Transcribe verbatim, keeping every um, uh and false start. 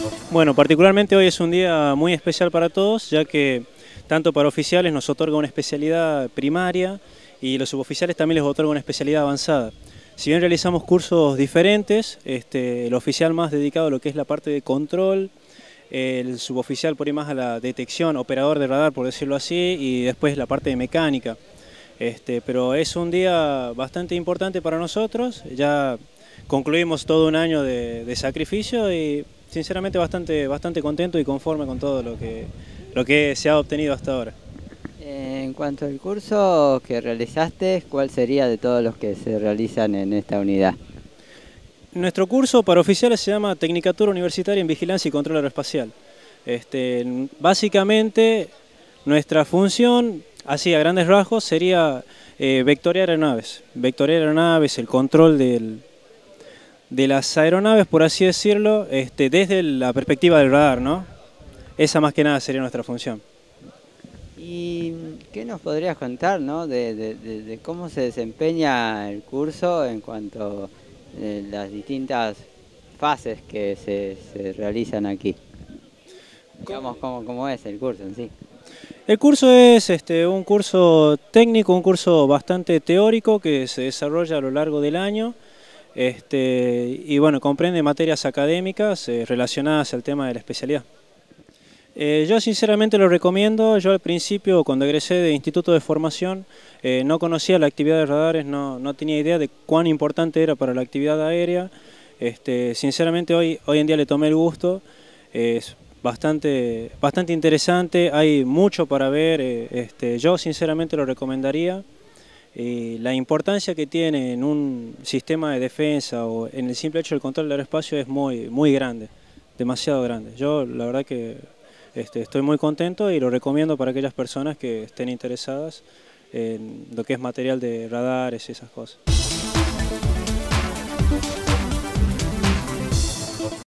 Bueno, particularmente hoy es un día muy especial para todos, ya que tanto para oficiales nos otorga una especialidad primaria y los suboficiales también les otorga una especialidad avanzada. Si bien realizamos cursos diferentes, este, el oficial más dedicado a lo que es la parte de control, el suboficial por ahí más a la detección, operador de radar por decirlo así, y después la parte de mecánica. Este, pero es un día bastante importante para nosotros, ya concluimos todo un año de, de sacrificio y sinceramente bastante, bastante contento y conforme con todo lo que, lo que se ha obtenido hasta ahora. En cuanto al curso que realizaste, ¿cuál sería de todos los que se realizan en esta unidad? Nuestro curso para oficiales se llama Tecnicatura Universitaria en Vigilancia y Control Aeroespacial. Este, básicamente nuestra función, así a grandes rasgos, sería eh, vectorear aeronaves. Vectorear aeronaves, el control del, de las aeronaves, por así decirlo, este, desde la perspectiva del radar, ¿no? Esa más que nada sería nuestra función. ¿Y qué nos podrías contar, ¿no? de, de, de, de cómo se desempeña el curso en cuanto a eh, las distintas fases que se, se realizan aquí? Digamos, ¿cómo, cómo es el curso en sí? El curso es este, un curso técnico, un curso bastante teórico que se desarrolla a lo largo del año. Este, y bueno, comprende materias académicas eh, relacionadas al tema de la especialidad. Eh, yo sinceramente lo recomiendo. Yo al principio, cuando egresé de Instituto de Formación, eh, no conocía la actividad de radares, no, no tenía idea de cuán importante era para la actividad aérea. Este, sinceramente hoy, hoy en día le tomé el gusto, eh, es bastante, bastante interesante, hay mucho para ver, eh, este, yo sinceramente lo recomendaría. Y la importancia que tiene en un sistema de defensa o en el simple hecho del control del aeroespacio es muy, muy grande, demasiado grande. Yo la verdad que este, estoy muy contento y lo recomiendo para aquellas personas que estén interesadas en lo que es material de radares y esas cosas.